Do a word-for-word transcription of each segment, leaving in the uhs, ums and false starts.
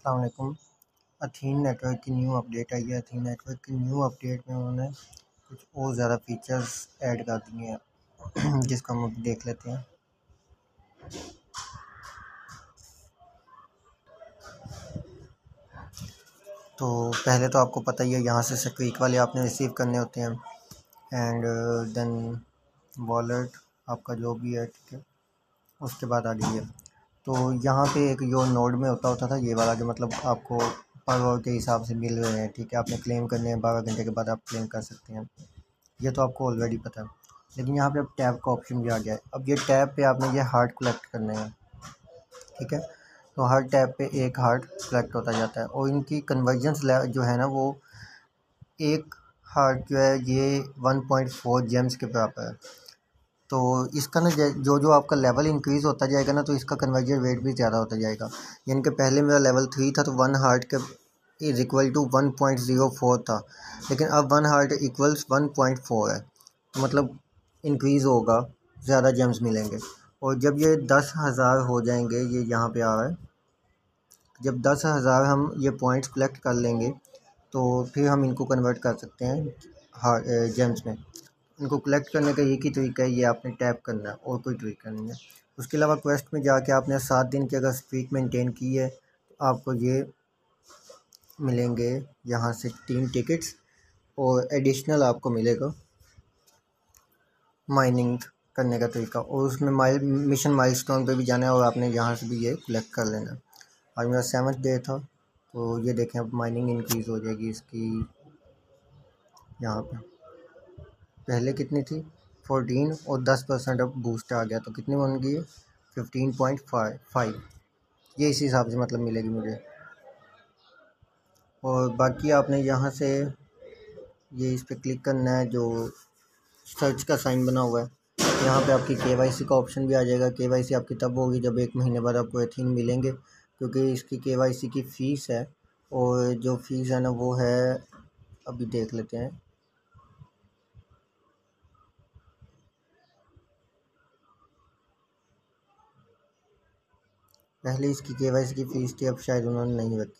अस्सलाम वालेकुम। Athene network की न्यू अपडेट आई है। अथीन नेटवर्क की न्यू अपडेट में उन्होंने कुछ और ज़्यादा फीचर्स ऐड कर दिए हैं जिसको हम देख लेते हैं। तो पहले तो आपको पता ही है, यहाँ से स्क्रीक वाले आपने रिसीव करने होते हैं एंड देन वॉलेट आपका जो भी है, ठीक है। उसके बाद आ गई है तो यहाँ पे एक जो नोड में होता होता था ये वाला, जो मतलब आपको पर आवर के हिसाब से मिल रहे हैं, ठीक है। आपने क्लेम करने हैं, बारह घंटे के बाद आप क्लेम कर सकते हैं, ये तो आपको ऑलरेडी पता है। लेकिन यहाँ पे अब टैब का ऑप्शन भी आ गया है। अब ये टैब पे आपने ये हार्ट कलेक्ट करने हैं, ठीक है। तो हर टैब पे एक हार्ट कलेक्ट होता जाता है और इनकी कन्वर्जेंस जो है ना, वो एक हार्ट जो है ये वन पॉइंट फोर जेम्स के बराबर है। तो इसका ना जो जो आपका लेवल इंक्रीज़ होता जाएगा ना, तो इसका कन्वर्जन रेट भी ज़्यादा होता जाएगा। यानी कि पहले मेरा लेवल थ्री था तो वन हार्ट के is equal to one point zero four था, लेकिन अब one heart equals one point four है। तो मतलब इंक्रीज़ होगा, ज़्यादा जेम्स मिलेंगे। और जब ये दस हज़ार हो जाएंगे, ये यहाँ पे आ रहा है, जब दस हज़ार हम ये पॉइंट्स कलेक्ट कर लेंगे तो फिर हम इनको कन्वर्ट कर सकते हैं हार जेम्स में। इनको कलेक्ट करने का एक ही तरीका है, ये आपने टैप करना है और कोई तरीका नहीं है। उसके अलावा क्वेस्ट में जाके आपने सात दिन की अगर स्ट्रीक मेंटेन की है तो आपको ये मिलेंगे यहाँ से तीन टिकट्स, और एडिशनल आपको मिलेगा माइनिंग करने का तरीका। और उसमें माइल मिशन माइलस्टोन पे भी जाना है और आपने यहाँ से भी ये कलेक्ट कर लेना है। आज मेरा सेवन्थ डे था तो ये देखें, अब माइनिंग इंक्रीज़ हो जाएगी इसकी। यहाँ पे पहले कितनी थी, फोर्टीन, और दस परसेंट अब बूस्ट आ गया तो कितनी बन गई है, फिफ्टीन पॉइंट फाइव। ये इसी हिसाब से मतलब मिलेगी मुझे। और बाकी आपने यहाँ से ये इस पर क्लिक करना है, जो सर्च का साइन बना हुआ है। यहाँ पे आपकी केवाईसी का ऑप्शन भी आ जाएगा। केवाईसी आपकी तब होगी जब एक महीने बाद आपको एथीन मिलेंगे, क्योंकि इसकी केवाईसी की फ़ीस है, और जो फ़ीस है ना वो है, अभी देख लेते हैं। पहले इसकी केवाईसी की फ़ीस थी, अब शायद उन्होंने नहीं रखी।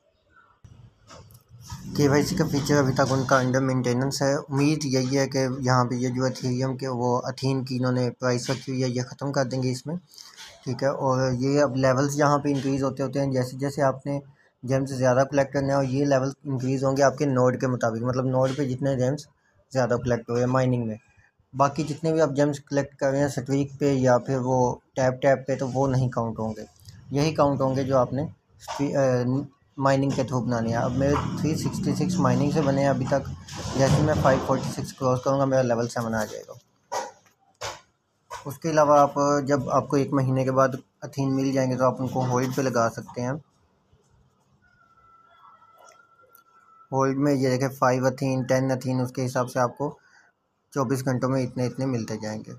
केवाईसी का फीचर अभी तक उनका अंडर मेंटेनेंस है। उम्मीद यही है कि यहाँ पे ये जो एथेरियम के वो अथीन की इन्होंने प्राइस रखी हुई है, ये ख़त्म कर देंगे इसमें, ठीक है। और ये अब लेवल्स यहाँ पे इंक्रीज़ होते होते हैं, जैसे जैसे आपने जेम्स ज़्यादा कलेक्ट करने हैं और ये लेवल इंक्रीज़ होंगे आपके नोड के मुताबिक। मतलब नोड पे जितने जेम्स ज़्यादा कलेक्ट हो रहे हैं माइनिंग में, बाकी जितने भी आप जेम्स कलेक्ट कर रहे हैं स्ट्रीक पे या फिर वो टैप टैप पे, तो वो नहीं काउंट होंगे। यही काउंट होंगे जो आपने माइनिंग के थ्रू बनाने हैं। अब मेरे थ्री सिक्सटी सिक्स माइनिंग से बने हैं अभी तक। जैसे मैं फाइव फोर्टी सिक्स क्रॉस करूँगा मेरा लेवल सेवन आ जाएगा। उसके अलावा आप जब आपको एक महीने के बाद अथीन मिल जाएंगे तो आप उनको होल्ड पे लगा सकते हैं। होल्ड में ये देखें, फाइव अथीन, टेन अथीन, उसके हिसाब से आपको चौबीस घंटों में इतने इतने मिलते जाएंगे।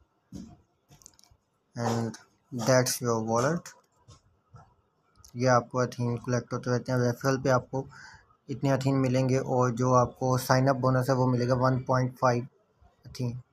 And that's your wallet. ये आपको अथीन कलेक्ट होते रहते हैं। रेफरल पे आपको इतने अथीन मिलेंगे, और जो आपको साइन अप बोनस है वो मिलेगा वन पॉइंट फाइव अथीन।